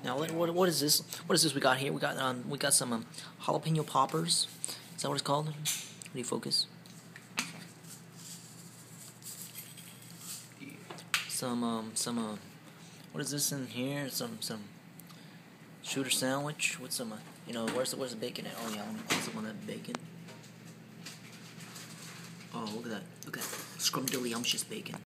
Now, what is this? What is this we got here? We got some jalapeno poppers. Is that what it's called? How do you focus? Some what is this in here? Some shooter sandwich with some where's the bacon at? Oh yeah, let me put some on that bacon. Oh, look at that! Look at that Scrumdiddlyumtious bacon.